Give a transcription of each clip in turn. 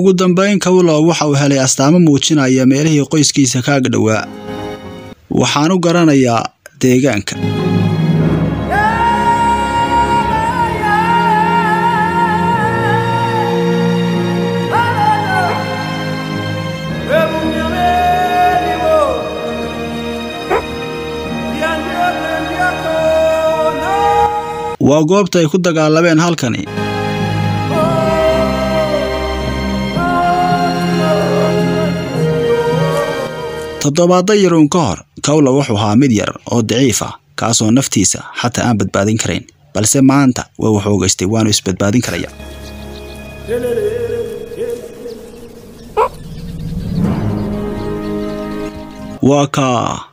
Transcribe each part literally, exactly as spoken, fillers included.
ugu dambeyn Kawlo waxa uu helay astaamo muujinaya meelihii qoyskiisa ka agdhawaa waxaan u garanayaa deegaanka waa goobta ay ku dagaalameen halkani toddobaad yaroon ka hor Kawlo wuxuu ahaa mid yar oo daciif ah kaasoo naftiisa xataa aan badbaadin karin balse maanta waa wuxuu ogaystay waanu isbadbaadin karaya waa ka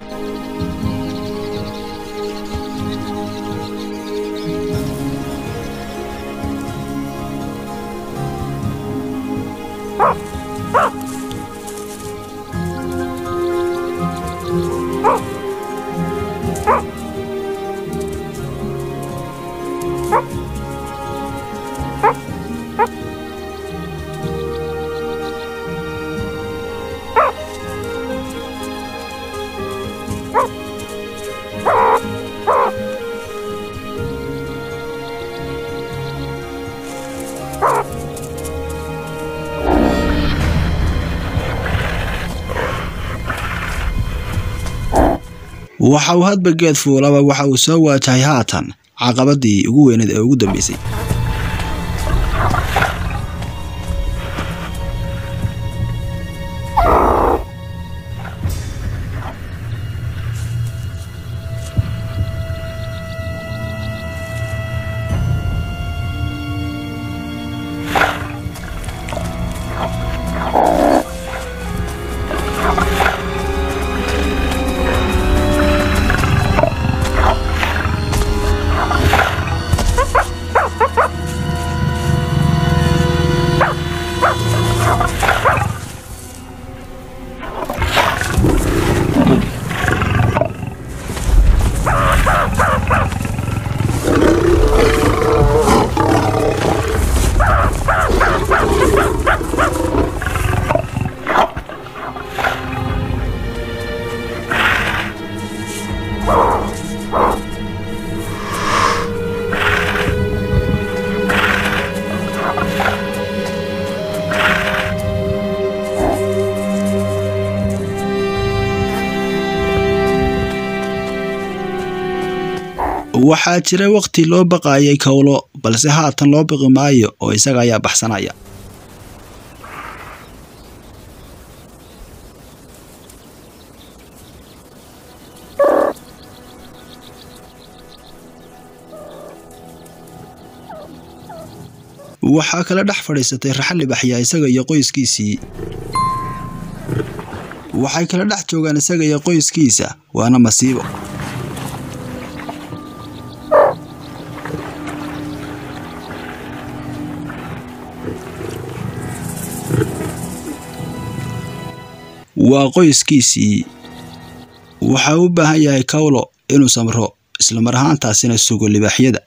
waxa uu hadba geed fuulaba waxa uu soo waajahay haatan caqabadii ugu weyneed ee ugu dambeysay waxaa jira waqti loo baqaayay Kawlo balse haatan loo baqi maayo oo isaga ayaa baxsanaya waxa kala dhex fadhiisatay raxal baxya isaga iyo qoyskiisii waxay kala dhex joogaan isaga iyo qoyskiisa waana masiibo waa qoyskiisii waxa uu baahan yahay Kawlo inuu samro isla mar ahaantaasina sugo libaaxyada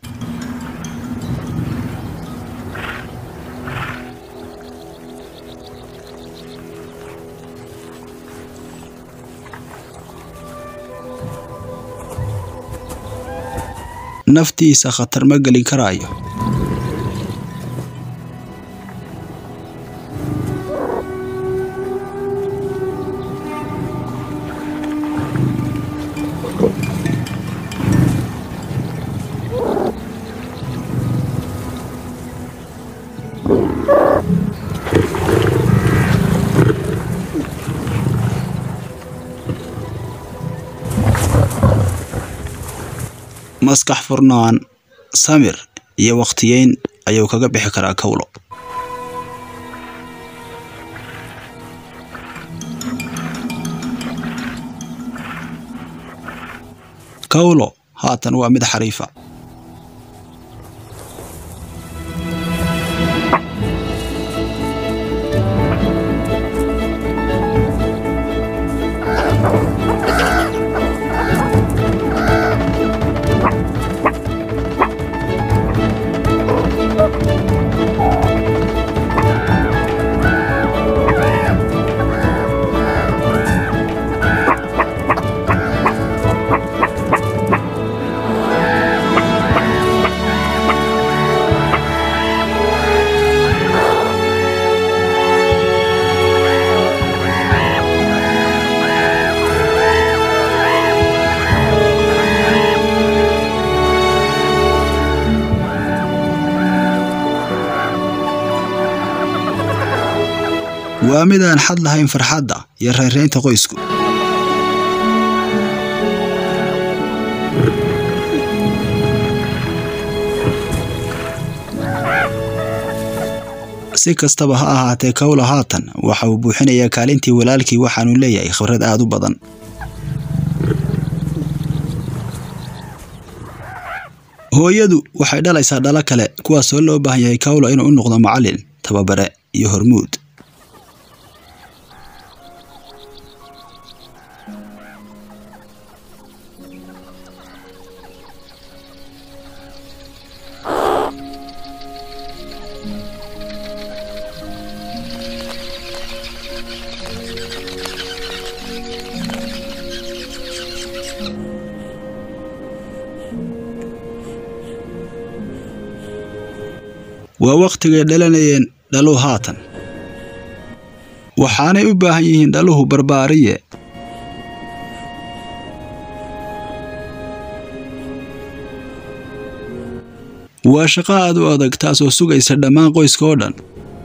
naftiisa khatar ma gelin karaayo maskax furnaan samir iyo waqtiyeyn ayuu kaga bixi karaa Kawlo Kawlo haatan waa mid xariifa waa mid aan xad lahayn farxadda iyo reereynta qoysku. si kastaba ha ahaatee Kawlo haatan waxa uu buuxinayaa kaalintii walaalkii waxaanu leeyahay khibrad aad u badan. hooyadu waxay dhalaysaa dhala kale kuwaas oo loo baahan yahay Kawlo inuu u noqdo macallin, tababare iyo hormuud. waa waqtigay dhalanayeen dhaluhu haatan waxaanay u baahan yihiin dhaluhu barbaariye. waa shaqo aad u adag taasoo sugaysa dhammaan qoyska oo dhan.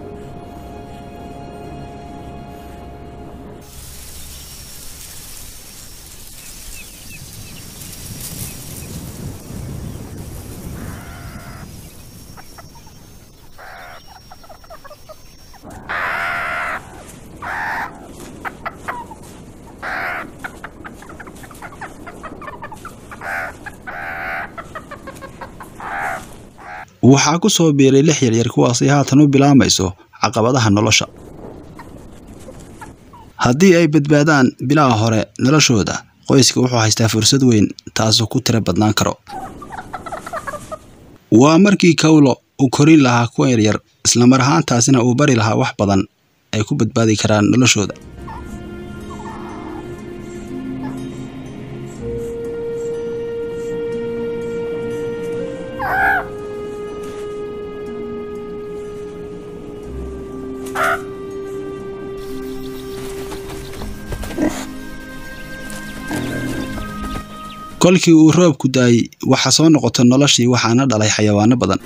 waxaa ku soo biiray lix yaryar kuwaas ay haatan u bilaamayso caqabadaha nolosha. haddii ay badbaadaan bilaa hore noloshooda, qoyska wuxuu haystaa fursad weyn taasoo ku tira badnaan karo. waa markii Kawlo uu korin lahaa kuwa yaryar isla mar ahaantaasina uu bari lahaa wax badan ay ku badbaadi karaan noloshooda. kolkii uu roobku daayay waxa soo noqotay noloshii waxaana dhalay xayawaano badan.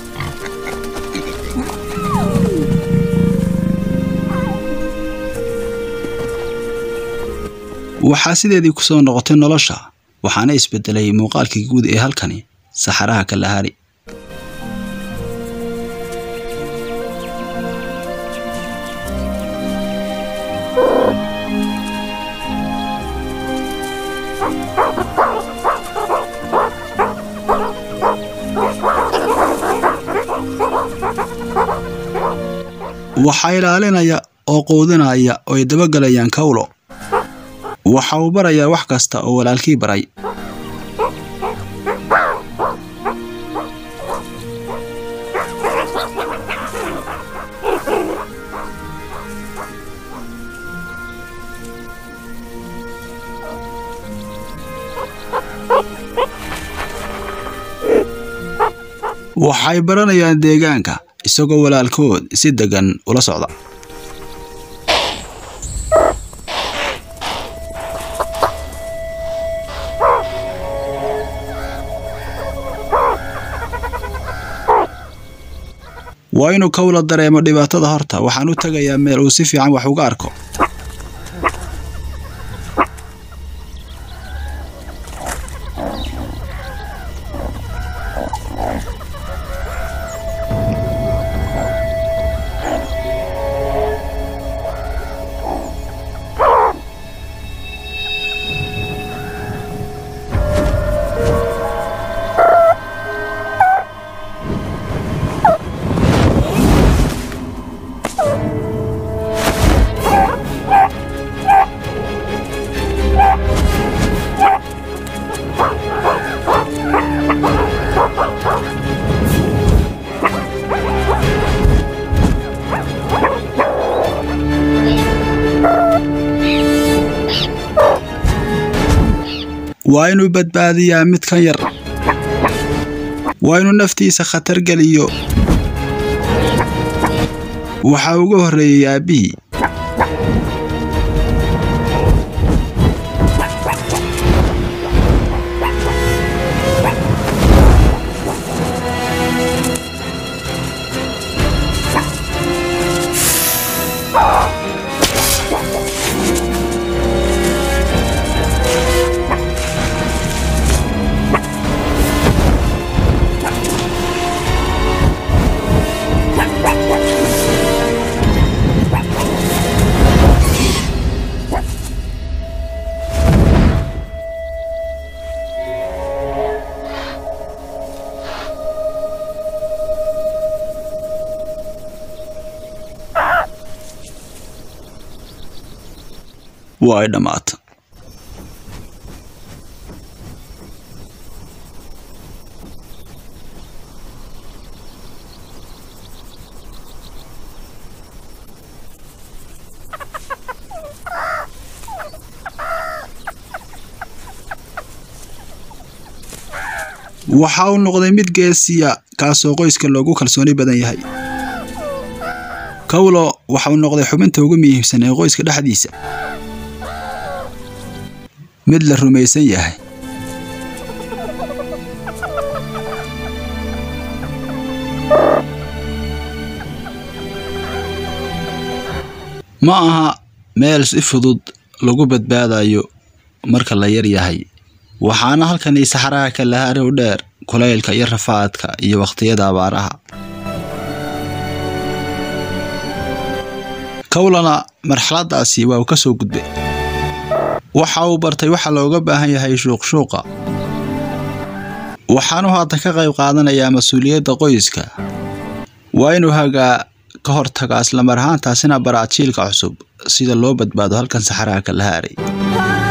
waxaa sideedii ku soo noqotay nolosha waxaana isbedelay muuqaalkii guud ee halkani saxaraha Kalahari. waxaa ilaalinaya oo quudinaya oo ay dabagalayaan Kawlo. waxa uu barayaa wax kasta oo walaalkii baray. waxay baranayaan deegaanka isagoo walaalkood si degan ula socda. waa inuu Kawlo dareemo dhibaatada horta waxaan u tagayaa meel uu si fiican wax uga arko. waa inuu badbaadiyaa mid kan yar. waa inuu naftiisa khatar geliyo. waxa ugu horeeyay aabihii. waa ay dhammaatay. waxa uu noqday mid geesiya kaasoo qoyska loogu kalsooni badan yahay. Kawlo waxa uu noqday xubinta ugu muhiimsan ee qoyska dhexdiisa, mid la rumaysan yahay. ma aha meel si fudud lagu badbaadayo marka la yar yahay, waxaana halkan ay saxaraha ka lahaare u dheer kulaylka iyo rafaadka iyo waqtiyada abaaraha. Kawlana marxaladaasi waa uu ka soo gudbay. waxa uu bartay waxa looga baahan yahay shuuq-shuuqa, waxaanu hadda ka qayb qaadanayaa mas'uuliyadda qoyska. waa inuu hagaa ka hortagaa isla mar ahaantaasina baraa jiilka cusub sida loo badbaado halkan saxaraha ka lahaaray.